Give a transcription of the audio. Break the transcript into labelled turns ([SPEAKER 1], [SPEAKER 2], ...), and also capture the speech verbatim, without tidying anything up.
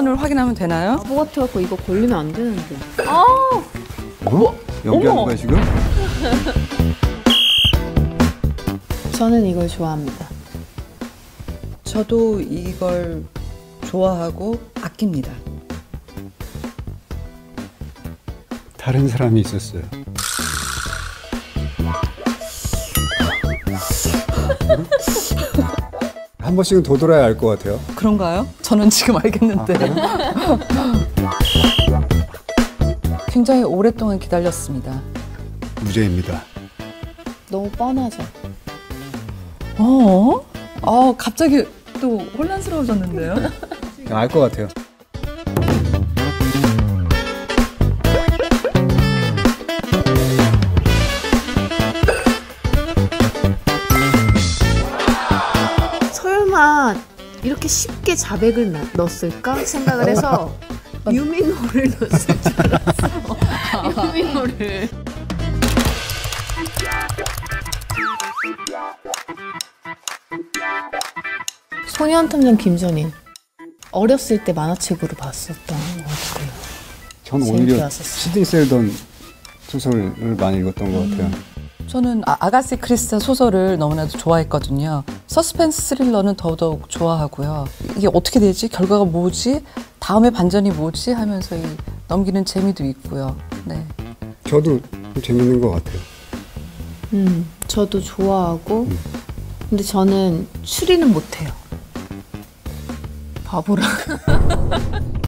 [SPEAKER 1] 버전을 확인하면 되나요?
[SPEAKER 2] 바보 같아갖고 이거 걸리면 안 되는데.
[SPEAKER 1] 아!
[SPEAKER 3] 뭐? 연기하는 거야 지금?
[SPEAKER 2] 저는 이걸 좋아합니다.
[SPEAKER 1] 저도 이걸 좋아하고 아낍니다.
[SPEAKER 3] 다른 사람이 있었어요. 한 번씩은 도돌아야 알 것 같아요.
[SPEAKER 1] 그런가요? 저는 지금 알겠는데. 아, 굉장히 오랫동안 기다렸습니다.
[SPEAKER 3] 무죄입니다.
[SPEAKER 2] 너무 뻔하죠.
[SPEAKER 1] 어? 아, 갑자기 또 혼란스러워졌는데요?
[SPEAKER 3] 알 것 같아요.
[SPEAKER 2] 설마 이렇게 쉽게 자백을 나, 넣었을까 생각을 해서 유민호를 넣었을 줄 알았어. 유민호를. 소년탐정 김선인. 어렸을 때 만화책으로 봤었던 것 같아요.
[SPEAKER 3] 전 오히려
[SPEAKER 2] 재밌게
[SPEAKER 3] 시드니 셀던 소설을 많이 읽었던 것 같아요.
[SPEAKER 1] 저는 아, 아가씨 크리스티 소설을 너무나도 좋아했거든요. 서스펜스 스릴러는 더더욱 좋아하고요. 이게 어떻게 되지? 결과가 뭐지? 다음에 반전이 뭐지? 하면서 이 넘기는 재미도 있고요. 네.
[SPEAKER 3] 저도 재밌는 것 같아요.
[SPEAKER 2] 음, 저도 좋아하고
[SPEAKER 3] 음.
[SPEAKER 2] 근데 저는 추리는 못해요. 바보라.